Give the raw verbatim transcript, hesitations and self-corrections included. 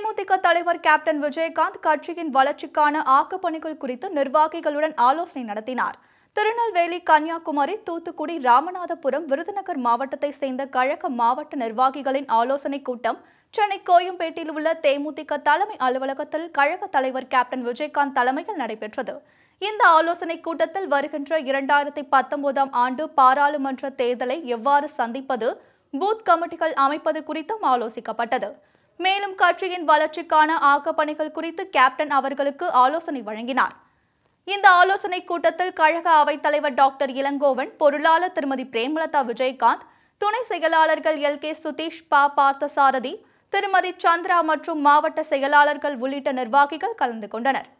தேமுதிக தலைவர் கேப்டன் விஜயகாந்த் கட்சியின் வளர்ச்சிக்கான ஆக்கப்பணிகள் குறித்து நிர்வாகிகளுடன் ஆலோசனை நடத்தினார். திருநெல்வேலி, கன்னியாகுமரி, தூத்துக்குடி, ராமநாதபுரம், விருதுநகர் மாவட்டத்தை சேர்ந்த கழக மாவட்ட நிர்வாகிகளின் ஆலோசனைக் கூட்டம் சென்னை கோயம்பேட்டில் உள்ள தேமுதிக தலைமை அலுவலகத்தில் கழக தலைவர் கேப்டன் விஜயகாந்த் தலைமையில் நடைபெற்றது. இந்த ஆலோசனைக் கூட்டத்தில் வருகின்ற இரண்டாயிரத்தி பத்தொன்பதாம் ஆண்டு பாராளுமன்ற தேர்தலை எவ்வாறு சந்திப்பது, பூத் கமிட்டிகள் அமைப்பது குறித்தும் ஆலோசிக்கப்பட்டது. மேலும் கட்சியின் வளர்ச்சிக்கான ஆக்கப்பணிகள் குறித்து கேப்டன் அவர்களுக்கு ஆலோசனை வழங்கினார். இந்த ஆலோசனைக் கூட்டத்தில் கழக அவைத் தலைவர் டாக்டர் இளங்கோவன், பொருளாளர் திருமதி பிரேமலதா விஜயகாந்த், துணை செயலாளர்கள் எல் கே சுதீஷ், பா பார்த்தசாரதி, திருமதி சந்திரா மற்றும் மாவட்ட செயலாளர்கள் உள்ளிட்ட நிர்வாகிகள் கலந்து கொண்டனர்.